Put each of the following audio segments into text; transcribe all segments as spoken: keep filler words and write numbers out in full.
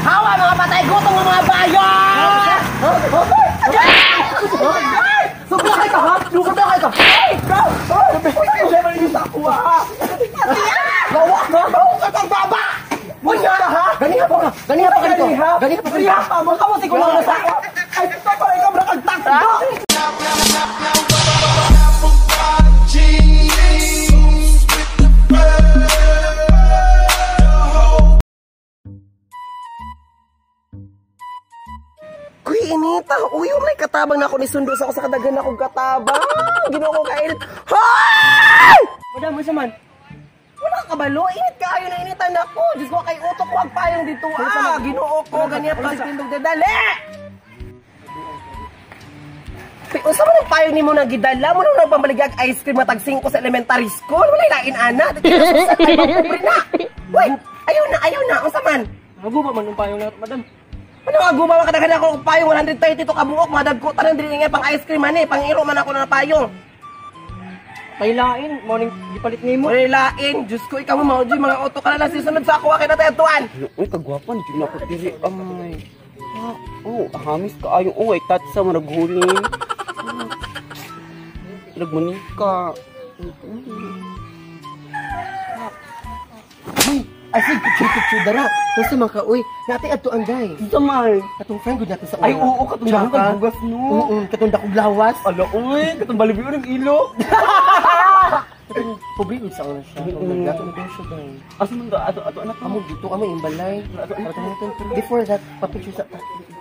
Hawa mga patay gutom ng mga bayo! Sobra kayo ka ha? Sobra kayo ka! Hey! Go! Siyempre yung takuha ha! Lawak na! Lawak ka kang baba! Bunya na ha! Ganiha pa ka! Ganiha pa ka dito! Ganiha pa ka dito! Mga kamusin ko lang na sa ako! Ay, ito pala ikaw na kagtakbo! Kuy, inita! Uy, may katabang na ako ni Sundo sa ako sa kadagan akong katabang! Ginawa ko kainit! Hay! Madam, mo man. Wala ka balo? Init ka ayo na initan ako! Diyos ko, kay utok ko ang payong dito ah! Ginoo ko, ganyan pa si Tindog Dedale! Usa mo ng payong ni mo na gidala mo nang pambaligag ice cream matag singko sa elementary school? Wala lain ana! Dito sa ay pobre na! Wait! Ayaw na, ayaw na! Usa man? Maguba man yung payong na, madam. Ano nga gumawa ka na ako payong one hundred thirty to kabuok, madagko tanang dili nga pang ice cream ani, pang iro man ako na payong. Pailain, morning gipalit nimo. Pailain, Diyos ko ikaw mo di mga auto ka na lang sisunod sa ako kay natayatuan. Uy, kagwapan, di na ko dili amay. Ah, oh, hamis ka ayo. Oh, ay tat sa maraghulin. Nagmanika. Uy, asig kuchu-kuchu dara. Kasi maka uy, nati adto anday. Samay. Katong friend gud nato sa una. Ay, oo, katong dako kag bugas no. Oo, katong dako lawas. Ala, uy, katong balibi ng ilo. Katong pobre gud sa una siya. Gato na siya dai. Asa man da ato ato anak Amo dito amo imbalay. Before that, papicture sa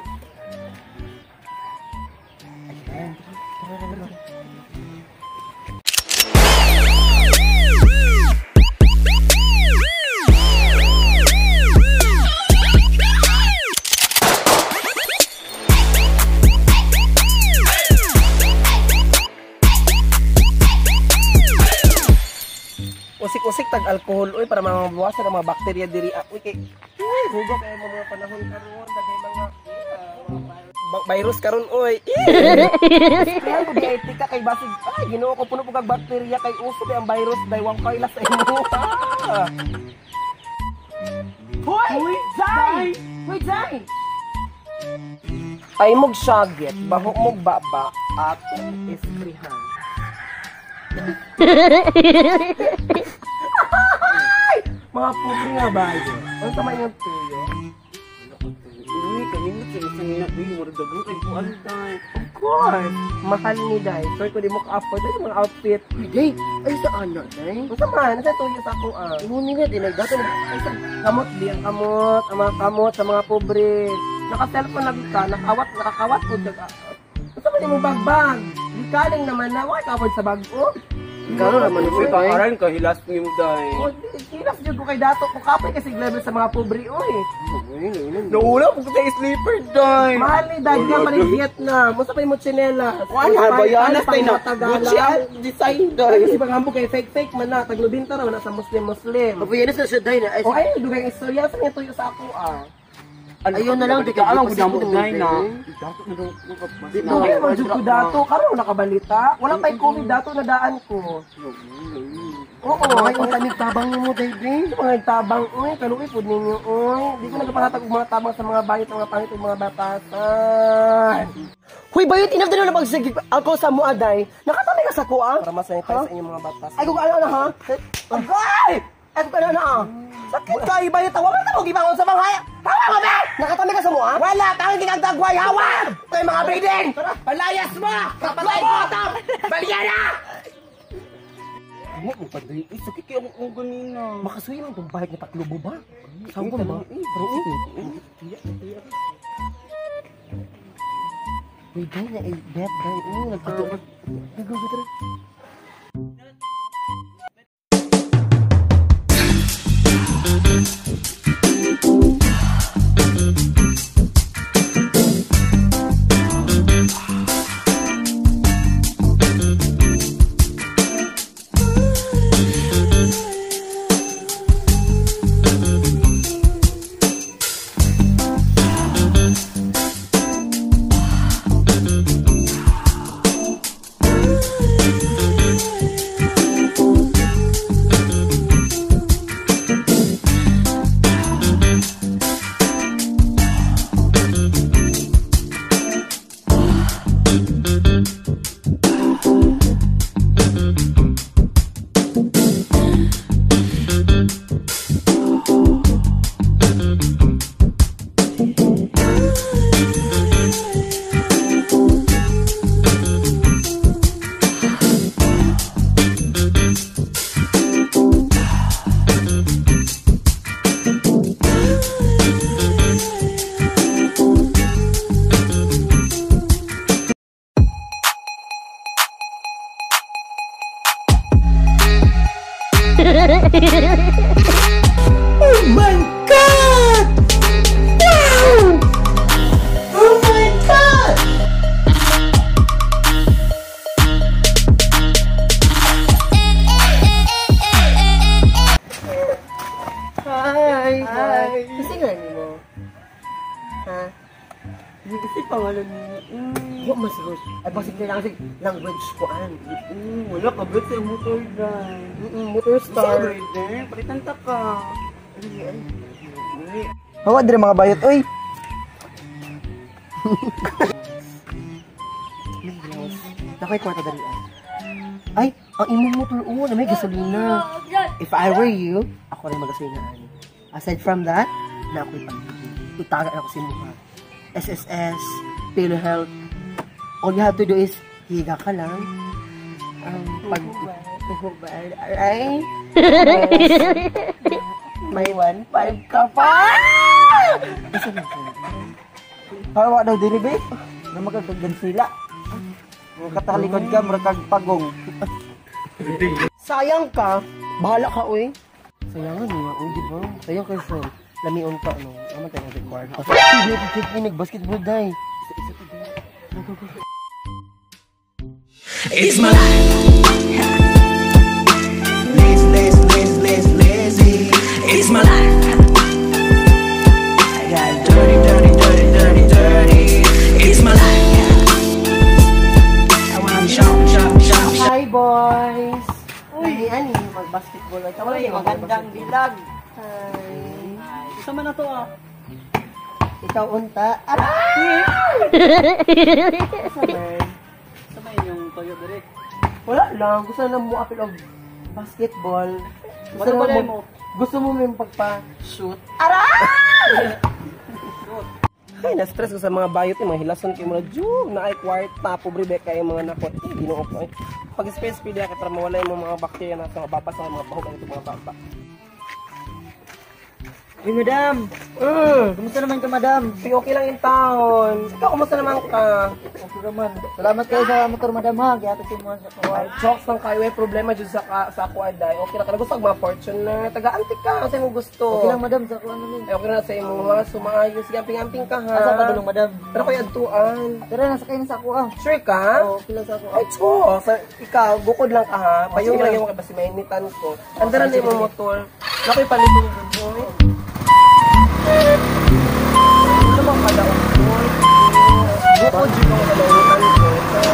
usik-usik tag alcohol oy para mabawasan ang mga bakterya diri. Uy kay uy hugo kay mga panahon karon dagay mga uh, virus karon oy. Kaya ko di etika kay basig ay Ginoo ko puno pug bakterya kay uso ba ang virus day wang kaila sa imo. Hoy, Zay! Hoy, Zay! Ay mog syagit, baho mog baba at iskrihan. Mga pobre nga ba yun? Ano sa may tuyo? Uy, kanina sa isang na uy, mura dagang kay ko antay. Of course! Mahal ni Day. Sorry ko di mo ka-afford. Ito mga outfit. Day, ay sa ano, Day? Ano man? Ano sa tuyo sa ako ah? Inunin nga din. Dato na. Ay sa kamot di ang kamot. Ang mga kamot sa mga pobre. Naka-cellphone lagi ka. Nakawat, nakakawat po. Ano sa man yung bagbag? Di kaling naman na. Huwag ka sa bago. Gano'n naman ito tayo. Parang kahilas ng mo dahil. Oh, hilas dyan ko kay Dato. Kung kapay kasi level sa mga pobre, oy. Naula po sa sleeper dahil. Mahal ni Dad nga pa rin Vietnam. Musta pa yung mo chinelas? Ano ba yan? Nastay na. Gucci ang design dahil. Kasi pag hambog kay fake-fake man na. Taglubinta na na sa Muslim-Muslim. Papayanas na siya dahil na. O ayun, dugay ang istorya. Saan yung tuyo sa ako ah? Ayun na lang, di ka alam kung naman dahil na. Dito kayo mga ko Dato. Karoon nakabalita. Wala pa yung COVID Dato na daan ko. Oo, ay ang tanig tabang mo, David. Mga tabang, uy, kaluwi po ninyo, uy. Di ko nagpahatag mga tabang sa mga bayit, mga pangit, mga batasan. Huy, bayot, inaf na lang magsagip ako sa mo, Aday. Nakatami ka sa kuha? Para masanitay sa inyong mga batas. Ay, kung ano na, ha? Agay! Ay, kung ano na, ha? Sakit ka, ibayot, tawagan ka mo, gibangon sa mga haya. Hawa mo, ba? Nakatami ka sa mo, ha? Wala, tangin kinagdagway, hawa! Kayo mga breeding! Palayas mo! Kapatay mo! Baliyan na! Ano mo pa dahil? Eh, sakit kaya mo ganina. Makasuyo lang itong bahit niya patlubo ba? Saan ko ba? Pero eh. Uy, dahil na eh. Bet, dahil. Uy, nagkatuwa. Nagkatuwa. Ha? Hindi kasi pangalan ni... Mm. Huwag masigos. Ay, basig na lang kasi language ko, an. Mm, wala ka ba sa motor dyan? Mm-mm, motor star. Sorry, din. Palitan ta ka. Hawa, dire mga bayot, oy. Nakay kwarta dali, an. Ay, ang imong motor, oo, na may gasolina. If I were you, ako rin magasolina, an. Aside from that, na ako'y pag-ibig. Itaga na ako si mukha. S S S, PhilHealth. All you have to do is higa ka lang. Um, pag tuhubad. Aray. May one five ka pa. Isa na sila. Hawa daw dili ba? Na magkagdan sila. Ang katalikod ka, murakag pagong. Sayang ka. Bahala ka, uy. Sayangan niya, uy, di ba? Sayang kayo, sir. Lamion ka, ano? Ano tayo nag-record? Sige, sige, nag-basketball, day. It's my life. Lazy, lazy, lazy, lazy, lazy. It's my life. I got dirty, dirty, dirty, dirty, dirty. It's my life. I wanna shop, shop, shop, shop. Hi, boys! Uy, ani, mag-basketball. Ikaw wala yung magandang dilag. Hi. Sama na to ah. Ikaw unta. Aray! Summer. Sama yung Toyo direct. Wala lang. Gusto na mo apil of basketball. Gusto Ano ba na mo? Gusto mo may pagpa-shoot. Aray! Ay, na-stress ko sa mga bayot yung mga hilason kayo mga jug na ay kwarta, pobre be kayo mga nakot. Eh, ginoo ko eh. Pag space speed ka para mawala yung mga bakterya na sa mga babas sa mga bahog ang mga baba. Hey, madam. Mm. Kumusta naman ka, madam? Si okay lang yung taon. Ikaw, kumusta naman ka? Okay naman. Salamat kayo sa motor, madam, ha. Kaya kasi mo sa kawal. Chokes lang kayo eh, problema dyan sa, ka- sa ako aday. Okay lang ka na gusto mga fortune na taga-antik ka, kasi mo gusto. Okay lang, madam, sa kung ano lang. Eh, okay na sa imo mga sumaayos, gamping-amping ka ha. Asa pa dulong, madam? Pero kayo adtuan. Tara, nasa kayo na sa ako, ah. Sure ka? Oo, okay lang sa ako. Ay, chokes. Sa, ikaw, bukod lang ka ha. Payong lang yung mga kasi mainitan ko. Andaran na yung mga motor. Nakoy palitin yung boy. Ano bang kalaon ko? Bukod yun ang kalaunan ko. So,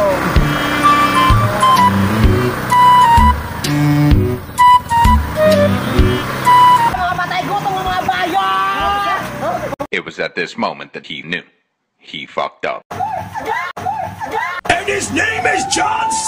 It was at this moment that he knew. He fucked up. And his name is John C.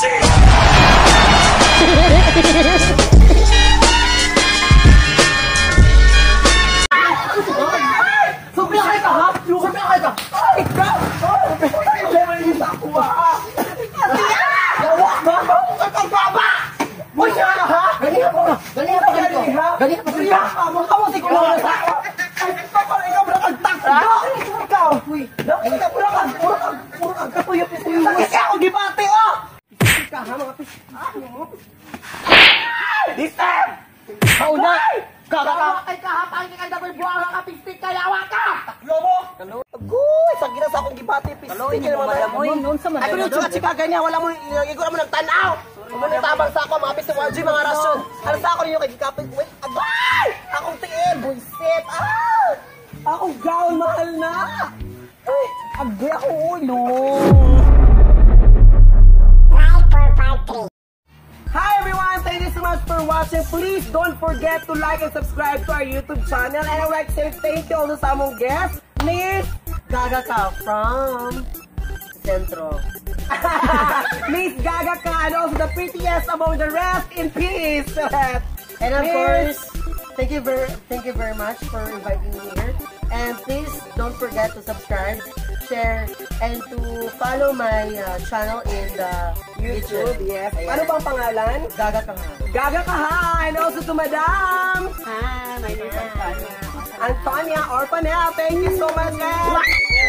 Sumiakay ka ha? Sumiakay ka! Ikaw! Sumiakay ka ha? Yawa ba? Ikaw ba? Uy, siya ka ha? Ganyan pa ka! Ganyan pa ka dito! Ganyan pa ka dito! Mukha mo si Kulo na sa ako! Ay, ikaw pala! Ikaw pala kagtakta! Ikaw! Uy! Ikaw pala kag! Puro kag! Puro kag! Kapuyo-puyo! Kasi ako gibati oh! Ika ha mga pis! Ah! Disturb! Hauna! Kaka! Ay kahapang kay double buwang ka pistik kaya ka! Taklo mo! Agoy! Sa gina sa akong gibati pistik kaya mga mo. Ay kuno chika chika ganyan wala mo igura mo nagtanaw. Mo ni tabang sa ako mga pis Y G mga rasyon. Ano sa ako ninyo kay gikapit wait. Agoy! Akong tiin buisit. Ah! Akong gaon mahal na. Ay, agoy ako ulo. Hi everyone! Thank you so much for watching. Please don't forget to like and subscribe to our YouTube channel. And I would like to say thank you also sa among guest, Miss Gaga ka from Centro. Miss Gaga ka and also the prettiest among the rest in peace. And of course, thank you very thank you very much for inviting me here. And please don't forget to subscribe, share, and to follow my uh, channel in the YouTube. Yes. Ano bang pangalan? Gaga ka ha. Gaga ka ha. And also to Madam. Hi, my name is Antonia. Antonia Orpanel. Thank you so much, guys.